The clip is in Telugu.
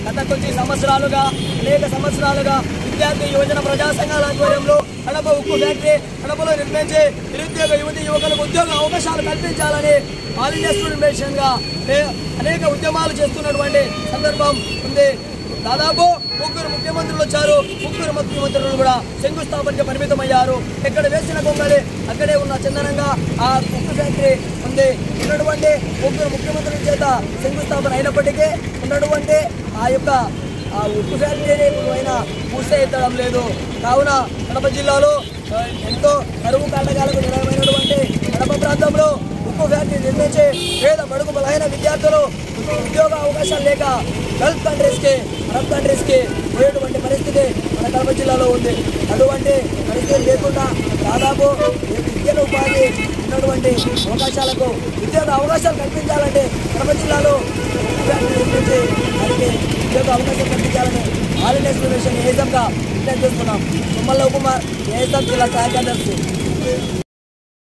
గత కొన్ని సంవత్సరాలుగా అనేక సంవత్సరాలుగా విద్యార్థి యువజన ప్రజా సంఘాల ఆధ్వర్యంలో కడప ఉక్కు ఫ్యాక్టరీ కడపలో నిర్మించి నిరుద్యోగ యువతి యువకులకు ఉద్యోగ అవకాశాలు కల్పించాలని ఆల్ ఇండియా స్టూడెంట్ ఫెడరేషన్గా అనేక ఉద్యమాలు చేస్తున్నటువంటి సందర్భం ఉంది. దాదాపు 3 ముఖ్యమంత్రులు వచ్చారు. 3 ముఖ్యమంత్రులు కూడా శంకుస్థాపనకి పరిమితమయ్యారు. ఎక్కడ వేసిన కొంగలి అక్కడే ఉన్న చందనంగా ఆ ఉక్కు ఫ్యాక్టరీ ఉంది. ఉన్నటువంటి 3 ముఖ్యమంత్రుల చేత శంకుస్థాపన అయినప్పటికీ ఉన్నటువంటి ఆ ఉక్కు ఫ్యాక్టరీని అయినా పూర్తెత్తడం లేదు. కావున కడప జిల్లాలో ఎంతో కరువు కాటకాలకు నిలయమైనటువంటి కడప ప్రాంతంలో ఉక్కు ఫ్యాక్టరీ నిర్మించి పేద బడుగు బలహీన విద్యార్థులు ఉద్యోగ అవకాశాలు లేక గల్ఫ్ కంట్రీస్కి పోయేటువంటి పరిస్థితి మన కడప జిల్లాలో ఉంది. అటువంటి పరిస్థితి లేకుండా దాదాపు విద్యను ఉపాధి ఉన్నటువంటి అవకాశాలకు ఉద్యోగ అవకాశాలు కల్పించాలంటే కడప జిల్లాలో ఉక్కు ఫ్యాక్టరీ నిర్మించి వారికి ఉద్యోగ అవకాశాలు కల్పించాలని ఆల్ ఇండియా స్టూడెంట్ ఫెడరేషన్ ఏజంగా విజ్ఞప్తి చేస్తున్నాం. తుమ్మల కుమార్ ఏజం జిల్లా సహాయ కార్యదర్శి.